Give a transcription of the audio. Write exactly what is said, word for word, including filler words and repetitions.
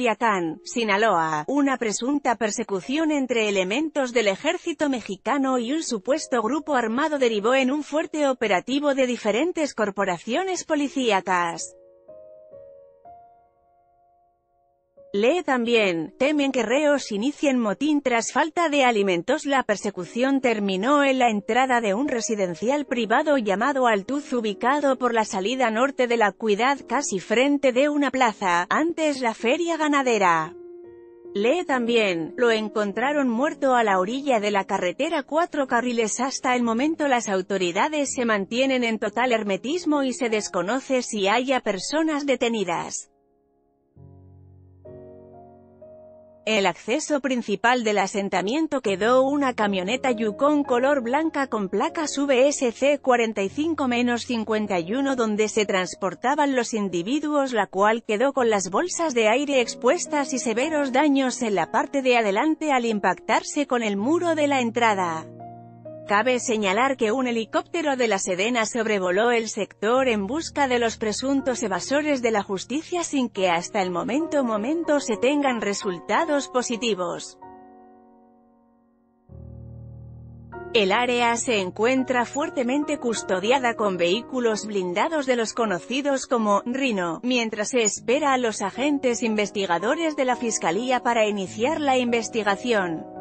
Culiacán, Sinaloa, una presunta persecución entre elementos del ejército mexicano y un supuesto grupo armado derivó en un fuerte operativo de diferentes corporaciones policíacas. Lee también, temen que reos inicien motín tras falta de alimentos. La persecución terminó en la entrada de un residencial privado llamado Altuz, ubicado por la salida norte de la ciudad, casi frente de una plaza, antes la feria ganadera. Lee también, lo encontraron muerto a la orilla de la carretera cuatro carriles. Hasta el momento las autoridades se mantienen en total hermetismo y se desconoce si haya personas detenidas. El acceso principal del asentamiento quedó una camioneta Yukon color blanca con placas V S C cuarenta y cinco cincuenta y uno donde se transportaban los individuos, la cual quedó con las bolsas de aire expuestas y severos daños en la parte de adelante al impactarse con el muro de la entrada. Cabe señalar que un helicóptero de la Sedena sobrevoló el sector en busca de los presuntos evasores de la justicia sin que hasta el momento momento se tengan resultados positivos. El área se encuentra fuertemente custodiada con vehículos blindados de los conocidos como Rhino, mientras se espera a los agentes investigadores de la Fiscalía para iniciar la investigación.